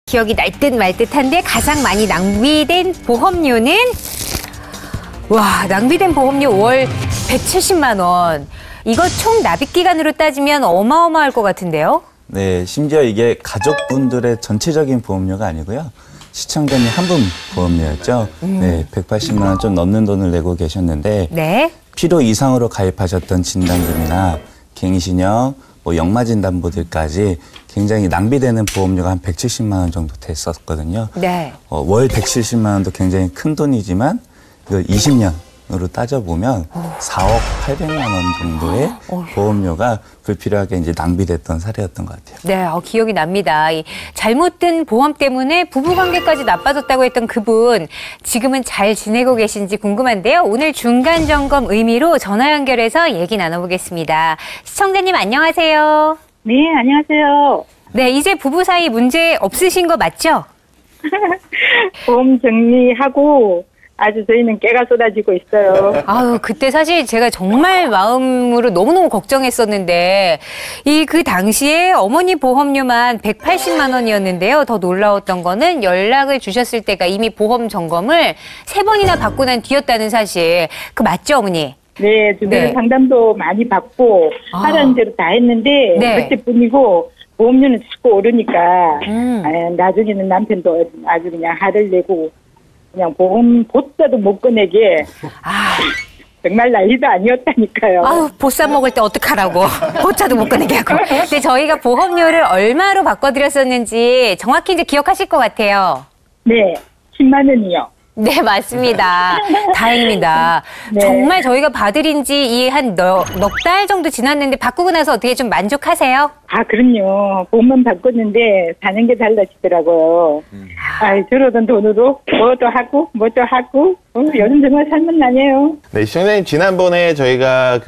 기억이 날 듯 말 듯한데 가장 많이 낭비된 보험료는 낭비된 보험료 월 170만 원. 이거 총 납입 기간으로 따지면 어마어마할 것 같은데요? 네, 심지어 이게 가족분들의 전체적인 보험료가 아니고요. 시청자님 한 분 보험료였죠. 네, 180만 원 좀 넘는 돈을 내고 계셨는데 네. 필요 이상으로 가입하셨던 진단금이나 갱신형, 역마진단보들까지 굉장히 낭비되는 보험료가 한 170만 원 정도 됐었거든요. 네. 월 170만 원도 굉장히 큰 돈이지만 이걸 20년으로 따져보면 4억 800만 원 정도의 보험료가 불필요하게 이제 낭비됐던 사례였던 것 같아요. 네, 기억이 납니다. 이 잘못된 보험 때문에 부부관계까지 나빠졌다고 했던 그분, 지금은 잘 지내고 계신지 궁금한데요. 오늘 중간점검 의미로 전화 연결해서 얘기 나눠보겠습니다. 시청자님 안녕하세요. 네, 안녕하세요. 네, 이제 부부 사이 문제 없으신 거 맞죠? 보험 정리하고 아주 저희는 깨가 쏟아지고 있어요. 아유, 그때 사실 제가 정말 마음으로 너무너무 걱정했었는데 그 당시에 어머니 보험료만 180만 원이었는데요. 더 놀라웠던 거는 연락을 주셨을 때가 이미 보험 점검을 3번이나 받고 난 뒤였다는 사실. 그 맞죠, 어머니? 네, 주변에 상담도 많이 받고 하라는 대로 다 했는데 그때뿐이고 보험료는 자꾸 오르니까 나중에는 남편도 아주 그냥 화를 내고 그냥 보험 보따도 못 꺼내게 정말 난리도 아니었다니까요. 아유, 보쌈 먹을 때 어떡하라고. 보차도 못 꺼내게 하고. 근데 저희가 보험료를 얼마로 바꿔드렸었는지 정확히 이제 기억하실 것 같아요. 네, 10만 원이요. 네, 맞습니다. 다행입니다. 네. 정말 저희가 받으린 지 한 넉 달 정도 지났는데 바꾸고 나서 어떻게 좀 만족하세요? 아, 그럼요. 보험만 바꿨는데 사는 게 달라지더라고요. 저러던 돈으로 뭐도 하고 요즘 정말 살만하네요. 네, 시청자님 지난번에 저희가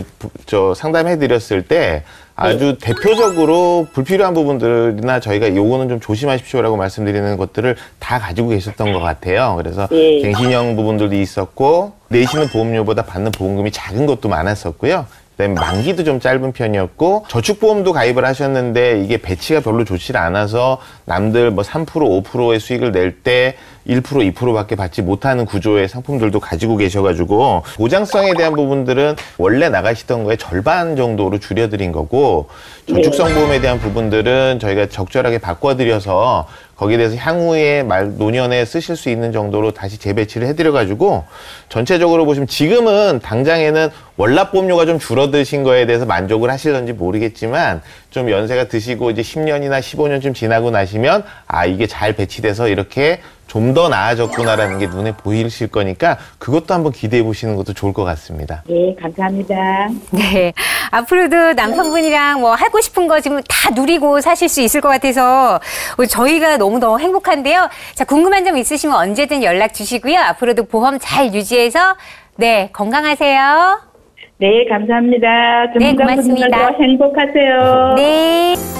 상담해드렸을 때 아주 대표적으로 불필요한 부분들이나 저희가 요거는 좀 조심하십시오라고 말씀드리는 것들을 다 가지고 계셨던 것 같아요. 그래서 갱신형 부분들도 있었고 내시는 보험료보다 받는 보험금이 작은 것도 많았었고요. 그다음에 만기도 좀 짧은 편이었고 저축보험도 가입을 하셨는데 이게 배치가 별로 좋지 않아서 남들 3% 5%의 수익을 낼 때 1% 2%밖에 받지 못하는 구조의 상품들도 가지고 계셔가지고 보장성에 대한 부분들은 원래 나가시던 거의 절반 정도로 줄여드린 거고 저축성 보험에 대한 부분들은 저희가 적절하게 바꿔드려서 거기에 대해서 향후에 노년에 쓰실 수 있는 정도로 다시 재배치를 해드려가지고 전체적으로 보시면 지금은 당장에는 월납보험료가 좀 줄어드신 거에 대해서 만족을 하실런지 모르겠지만 좀 연세가 드시고 이제 10년이나 15년쯤 지나고 나시면 이게 잘 배치돼서 이렇게 좀 더 나아졌구나라는 게 눈에 보이실 거니까 그것도 한번 기대해 보시는 것도 좋을 것 같습니다. 네, 감사합니다. 네, 앞으로도 남편분이랑 하고 싶은 거 지금 다 누리고 사실 수 있을 것 같아서 저희가 너무너무 행복한데요. 자, 궁금한 점 있으시면 언제든 연락 주시고요. 앞으로도 보험 잘 유지해서 건강하세요. 네, 감사합니다. 네, 고맙습니다. 행복하세요. 네.